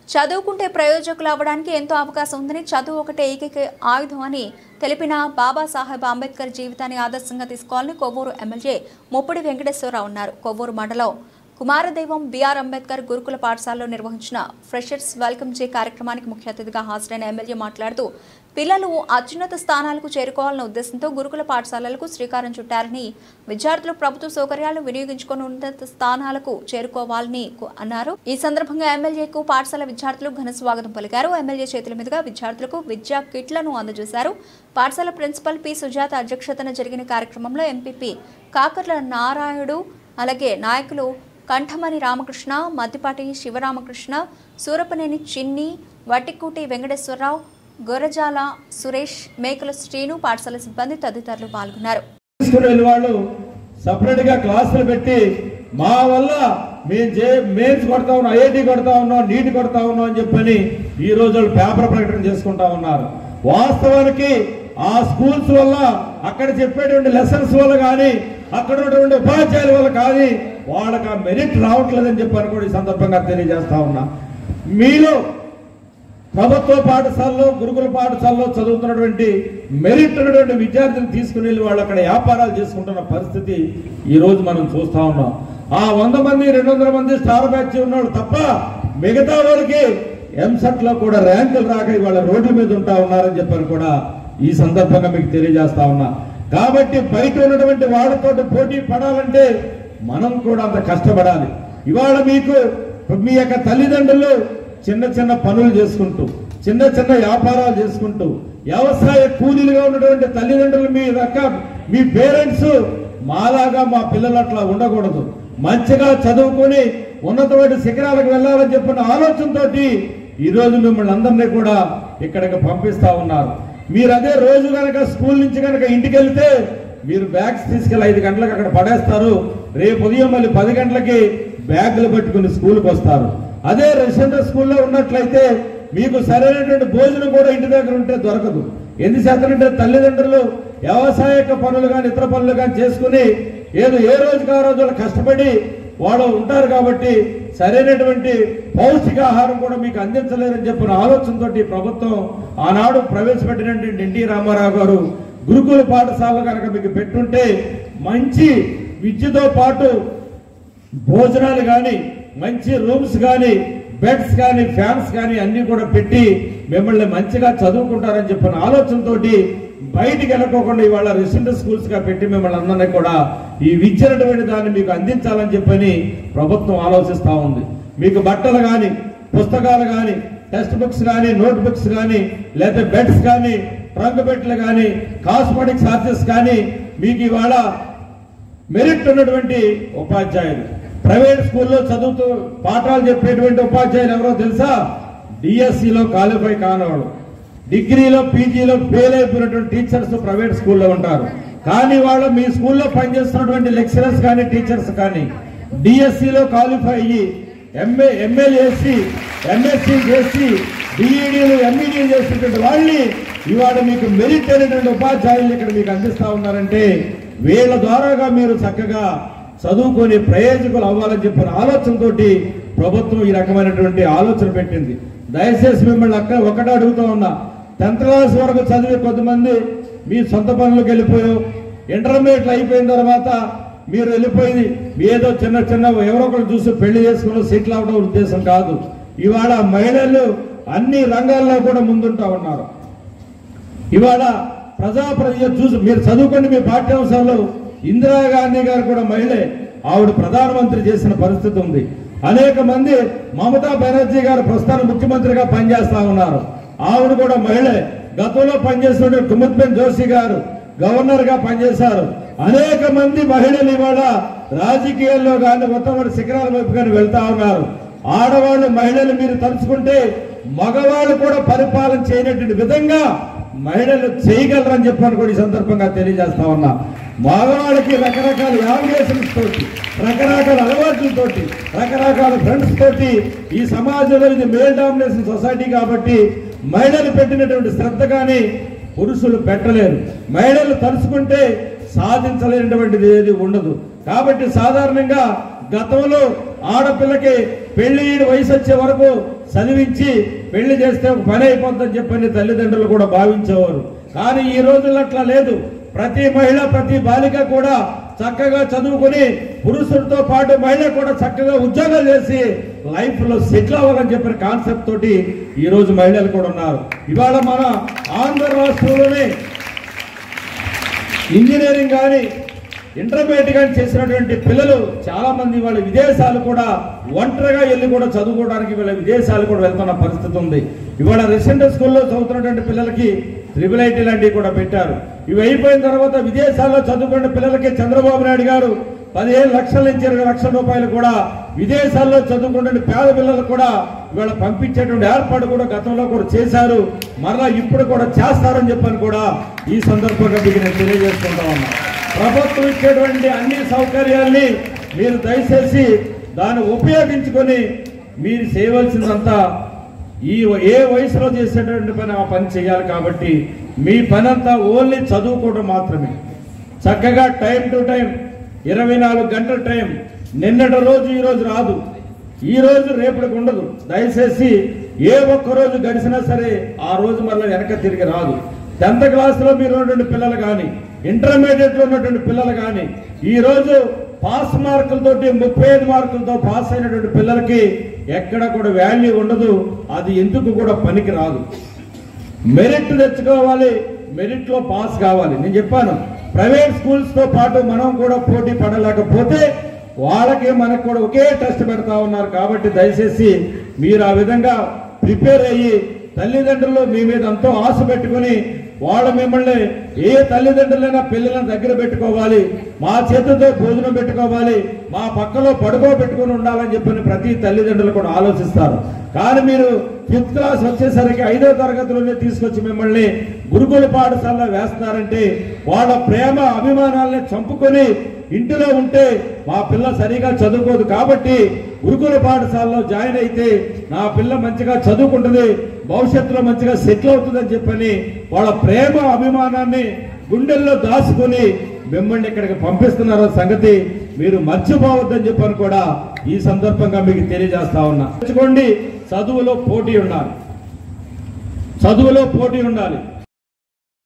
చదువుకుంటే ప్రయోజకులు అవ్వడానికి ఎంతో అవకాశం ఉందని, చదువు ఒకటే ఏకైక ఆయుధం అని తెలిపిన బాబాసాహెబ్ అంబేద్కర్ జీవితాన్ని ఆదర్శంగా తీసుకోవాలని కొవ్వూరు ఎమ్మెల్యే ముప్పిడి వెంకటేశ్వరరావు అన్నారు. కొవ్వూరు మండలం కుమారదైవం బిఆర్ అంబేద్కర్ గురుకుల పాఠశాలలో నిర్వహించిన ఫ్రెషర్స్ వెల్కమ్ డే కార్యక్రమానికి ముఖ్య అతిథిగా హాజరైన ఎమ్మెల్యే మాట్లాడుతూ పిల్లలు అత్యున్నత స్థానాలకు చేరుకోవాలన్న ఉద్దేశంతో గురుకుల పాఠశాలలకు శ్రీకారం చుట్టారని, విద్యార్థులు ప్రభుత్వ సౌకర్యాలను వినియోగించుకుని ఉన్నత స్థానాలకు చేరుకోవాలని అన్నారు. ఈ సందర్భంగా ఎమ్మెల్యేకు పాఠశాల విద్యార్థులు ఘన స్వాగతం పలికారు. ఎమ్మెల్యే చేతుల మీదుగా విద్యార్థులకు విద్యా కిట్లను అందజేశారు. పాఠశాల ప్రిన్సిపల్ పి సుజాత అధ్యక్షతన జరిగిన కార్యక్రమంలో ఎంపీపీ కాకర్ల నారాయణుడు, అలాగే నాయకులు కంఠమణి రామకృష్ణ, మద్దిపాటి శివరామకృష్ణ, సూరపనేని చిన్ని, వట్టికూటి వెంకటేశ్వరరావు, గొరజాల సురేష్, మేకల శ్రీను, పాఠశాల సిబ్బంది తదితరులు పాల్గొన్నారు. సపరేట్గా క్లాసులు పెట్టి మా వల్ల మెయిన్స్ కొడతా ఉన్నాం, ఐఐటి కొడతా ఉన్నాం, నీట్ కొడతా ఉన్నాం అని చెప్పని ఈ రోజు పేపర్ ప్రకటన చేసుకుంటా ఉన్నారు. వాస్తవానికి ఆ స్కూల్స్ వల్ల, అక్కడ చెప్పేటువంటి లెసన్స్ వల్ల కానీ, అక్కడ ఉన్నటువంటి ఉపాధ్యాయుల వల్ల కానీ వాళ్ళకి ఆ మెరిట్ రావట్లేదని చెప్పని కూడా ఈ సందర్భంగా తెలియజేస్తా ఉన్నా. మీలో ప్రభుత్వ పాఠశాలలో, గురుకుల పాఠశాలలో చదువుతున్నటువంటి మెరిట్ ఉన్నటువంటి విద్యార్థులు తీసుకుని వెళ్ళి వాళ్ళు అక్కడ వ్యాపారాలు చేసుకుంటున్న పరిస్థితి ఈ రోజు మనం చూస్తా ఉన్నాం. ఆ 100 మంది 200 మంది స్టార్ బ్యాచ్ ఉన్నాడు తప్ప మిగతా వాళ్ళకి ఎంసెట్ లో కూడా ర్యాంకులు రాక ఇవాళ రోడ్ల మీద ఉంటా ఉన్నారని చెప్పని కూడా ఈ సందర్భంగా మీకు తెలియజేస్తా ఉన్నా. కాబట్టి బయట ఉన్నటువంటి వాళ్ళతో పోటీ పడాలంటే మనం కూడా అంత కష్టపడాలి. ఇవాళ మీకు మీ యొక్క తల్లిదండ్రులు చిన్న చిన్న పనులు చేసుకుంటూ, చిన్న చిన్న వ్యాపారాలు చేసుకుంటూ, వ్యవసాయ కూలీలుగా ఉన్నటువంటి తల్లిదండ్రులు మీ పేరెంట్స్ మాలాగా మా పిల్లలు అట్లా ఉండకూడదు, మంచిగా చదువుకొని ఉన్నతమైన శిఖరాలకు వెళ్ళాలని చెప్పిన ఆలోచనతో ఈ రోజు మిమ్మల్ని అందరినీ కూడా ఇక్కడికి పంపిస్తా ఉన్నారు. మీరు అదే రోజు కనుక స్కూల్ నుంచి కనుక ఇంటికి వెళ్తే మీరు బ్యాగ్స్ తీసుకెళ్ళి 5 గంటలకు అక్కడ పడేస్తారు. రేపు ఉదయం మళ్ళీ 10 గంటలకి బ్యాగులు పట్టుకుని స్కూల్కి వస్తారు. అదే రెసిడెంట్ స్కూల్లో ఉన్నట్లయితే మీకు సరైనటువంటి భోజనం కూడా ఇంటి దగ్గర ఉంటే దొరకదు. ఎందుచేతనంటే తల్లిదండ్రులు వ్యవసాయ పనులు కానీ ఇతర పనులు కానీ చేసుకుని ఏ రోజుకి ఆ రోజులు కష్టపడి వాళ్ళు ఉంటారు. కాబట్టి సరైనటువంటి పౌష్టికాహారం కూడా మీకు అందించలేరని చెప్పిన ఆలోచనతో ప్రభుత్వం ఆనాడు ప్రవేశపెట్టినటువంటి ఎన్టీ రామారావు గారు గురుకుల పాఠశాలలో కనుక మీకు పెట్టుంటే మంచి విద్యతో పాటు భోజనాలు కానీ, మంచి రూమ్స్ కానీ, బెడ్స్ కానీ, ఫ్యాన్స్ కానీ అన్ని కూడా పెట్టి మిమ్మల్ని మంచిగా చదువుకుంటారని చెప్పిన ఆలోచనతో బయటికి వెళ్ళకోకుండా ఇవాళ రెసిడెంట్ స్కూల్స్ గా పెట్టి మిమ్మల్ని అందరినీ కూడా ఈ విద్యనటువంటి దాన్ని మీకు అందించాలని చెప్పని ప్రభుత్వం ఆలోచిస్తా ఉంది. మీకు బట్టలు కానీ, పుస్తకాలు కానీ, టెక్స్ట్ బుక్స్ కానీ, నోట్ బుక్స్ కానీ, లేదా బెడ్స్ కానీ, ట్రంక్ బెడ్లు కానీ, కాస్మెటిక్ చార్జెస్ కానీ మీకు ఇవాళ మెరిట్ ఉన్నటువంటి ఉపాధ్యాయులు, ప్రైవేట్ స్కూల్లో చదువుతూ పాఠాలు చెప్పేటువంటి ఉపాధ్యాయులు ఎవరో తెలుసా? డిఎస్సిలో క్వాలిఫై కానివాడు, డిగ్రీలో పీజీలో ఫెయిల్ అయిపోయినటువంటి టీచర్స్ ప్రైవేట్ స్కూల్లో ఉంటారు. కానీ వాళ్ళు మీ స్కూల్లో పనిచేస్తున్నటువంటి లెక్చరర్స్ కానీ, టీచర్స్ కానీ డిఎస్సిలో క్వాలిఫై అయ్యి ఎంఏలు చేసి, ఎంఎస్సీ చేసి, డిఈడీలు ఎంఈడీలు చేసినటువంటి వాళ్ళని ఇవాళ మీకు మెరిట్ అయినటువంటి ఉపాధ్యాయులు ఇక్కడ మీకు అందిస్తా ఉన్నారంటే వీళ్ళ ద్వారాగా మీరు చక్కగా చదువుకొని ప్రయోజకులు అవ్వాలని చెప్పిన ఆలోచనతో ప్రభుత్వం ఈ రకమైనటువంటి ఆలోచన పెట్టింది. దయచేసి మిమ్మల్ని ఒకటే అడుగుతూ ఉన్నా, 10th క్లాస్ వరకు చదివి కొద్దిమంది మీ సొంత పనులకు వెళ్ళిపోయావు, ఇంటర్మీడియట్లు అయిపోయిన తర్వాత మీరు వెళ్ళిపోయింది ఏదో చిన్న చిన్న ఎవరో ఒకరు చూసి పెళ్లి చేసుకుని సెటిల్ అవడం ఉద్దేశం కాదు. ఇవాళ మహిళలు అన్ని రంగాల్లో కూడా ముందుంటా ఉన్నారు. ఇవాళ ప్రజాప్రతినిధి చూసి మీరు చదువుకుని మీ పాఠ్యాంశాలు ఇందిరాగాంధీ గారు కూడా మహిళే, ఆవిడ ప్రధానమంత్రి చేసిన పరిస్థితి ఉంది. అనేక మంది మమతా బెనర్జీ గారు ప్రస్తుతం ముఖ్యమంత్రిగా పనిచేస్తా ఉన్నారు, ఆవిడ కూడా మహిళే. గతంలో పనిచేస్తున్న కుముద్బెన్ జోషి గారు గవర్నర్ గా పనిచేశారు. అనేక మంది మహిళలు ఇవాళ రాజకీయాల్లో కానీ ఉత్తమ శిఖరాల వైపు కానీ వెళ్తా ఉన్నారు. ఆడవాళ్ళు మహిళలు మీరు తలుచుకుంటే మగవాళ్ళు కూడా పరిపాలన చేయనటువంటి విధంగా మహిళలు చేయగలరని చెప్పని కూడా ఈ సందర్భంగా తెలియజేస్తా ఉన్నా. మగవాళ్ళకి రకరకాల యావిగేషన్స్ తోటి, రకరకాల అలవాట్లతోటి, రకరకాల ఫ్రెండ్స్ తోటి ఈ సమాజంలో ఇది మేల్ డామినేషన్ సొసైటీ కాబట్టి మహిళలు పెట్టినటువంటి శ్రద్ధ కానీ పురుషులు పెట్టలేరు. మహిళలు తలుచుకుంటే సాధించలేనటువంటిది ఏది ఉండదు. కాబట్టి సాధారణంగా గతంలో ఆడపిల్లకి పెళ్లి వయసు వచ్చే వరకు చదివించి పెళ్లి చేస్తే ఒక పని అయిపోతుందని చెప్పని తల్లిదండ్రులు కూడా భావించేవారు. కానీ ఈ రోజుల్లో అట్లా లేదు. ప్రతి మహిళ ప్రతి బాలిక కూడా చక్కగా చదువుకుని పురుషులతో పాటు మహిళ కూడా చక్కగా ఉద్యోగాలు చేసి లైఫ్ లో సెటిల్ అవ్వాలని చెప్పిన కాన్సెప్ట్ తోటి ఈ రోజు మహిళలు కూడా ఉన్నారు. ఇవాళ మన ఆంధ్ర రాష్ట్రంలోనే ఇంజనీరింగ్ కానీ ఇంటర్మీడియట్ కానీ చేసినటువంటి పిల్లలు చాలా మంది వాళ్ళ విదేశాలు కూడా ఒంటరిగా వెళ్ళి కూడా చదువుకోవడానికి వీళ్ళ విదేశాలు కూడా వెళ్తున్న పరిస్థితి ఉంది. ఇవాళ రెసిడెంట్ స్కూల్లో చదువుతున్నటువంటి పిల్లలకి IIIT లాంటివి కూడా పెట్టారు. ఇవి అయిపోయిన తర్వాత విదేశాల్లో చదువుకున్న పిల్లలకి చంద్రబాబు నాయుడు గారు 15 లక్షల నుంచి 20 లక్షల రూపాయలు కూడా విదేశాల్లో చదువుకున్న పేద పిల్లలకు కూడా ఇవాళ పంపించేటువంటి ఏర్పాటు కూడా గతంలో కూడా చేశారు. మరలా ఇప్పుడు కూడా చేస్తారని చెప్పని కూడా ఈ సందర్భంగా మీకు నేను తెలియజేసుకుంటా ఉన్నా. ప్రభుత్వం ఇచ్చేటువంటి అన్ని సౌకర్యాల్ని మీరు దయచేసి దాన్ని ఉపయోగించుకొని మీరు చేయవలసిందంతా ఏ వయసులో చేసేటువంటి పని ఆ పని చేయాలి. కాబట్టి మీ పని అంతా ఓన్లీ చదువుకోవడం మాత్రమే. చక్కగా టైం టు టైం 24 గంటల టైం. నిన్నటి రోజు ఈ రోజు రాదు, ఈ రోజు రేపటికి ఉండదు. దయచేసి ఏ ఒక్క రోజు గడిచినా సరే ఆ రోజు మళ్ళీ వెనక తిరిగి రాదు. 10th క్లాస్లో మీరు ఉన్నటువంటి పిల్లలు కానీ ఇంటర్మీడియట్ లో ఉన్నటువంటి పిల్లలు కానీ ఈ రోజు పాస్ మార్కులతోటి 35 మార్కులతో పాస్ అయినటువంటి పిల్లలకి ఎక్కడ కూడా వాల్యూ ఉండదు. అది ఎందుకు కూడా పనికి రాదు. మెరిట్ తెచ్చుకోవాలి, మెరిట్ లో పాస్ కావాలి. నేను చెప్పాను, ప్రైవేట్ స్కూల్స్ తో పాటు మనం కూడా పోటీ పడలేకపోతే వాళ్ళకి మనకు కూడా ఒకే టెస్ట్ పెడతా ఉన్నారు. కాబట్టి దయచేసి మీరు ఆ విధంగా ప్రిపేర్ అయ్యి తల్లిదండ్రులు మీ మీద ఎంతో ఆశ పెట్టుకుని వాళ్ళ మిమ్మల్ని ఏ తల్లిదండ్రులైనా పిల్లలను దగ్గర పెట్టుకోవాలి, మా చేతులతో భోజనం పెట్టుకోవాలి, మా పక్కలో పడుకోబెట్టుకుని ఉండాలని చెప్పని ప్రతి తల్లిదండ్రులు కూడా ఆలోచిస్తారు. కానీ మీరు 5th క్లాస్ వచ్చేసరికి 5వ తరగతిలోనే తీసుకొచ్చి మిమ్మల్ని గురుకుల పాఠశాలలో వేస్తున్నారంటే వాళ్ళ ప్రేమ అభిమానాలని చంపుకొని ఇంటిలో ఉంటే మా పిల్ల సరిగా చదువుకోదు. కాబట్టి గురుకుల పాఠశాలలో జాయిన్ అయితే నా పిల్ల మంచిగా చదువుకుంటుంది, భవిష్యత్తులో మంచిగా సెటిల్ అవుతుందని చెప్పని వాళ్ళ ప్రేమ అభిమానాన్ని గుండెల్లో దాచుకుని మిమ్మల్ని ఇక్కడికి పంపిస్తున్నారో సంగతి మీరు మర్చిపోవద్దని చెప్పని కూడా ఈ సందర్భంగా మీకు తెలియజేస్తా ఉన్నా. చదువులో పోటీ ఉండాలి, చదువులో పోటీ ఉండాలి.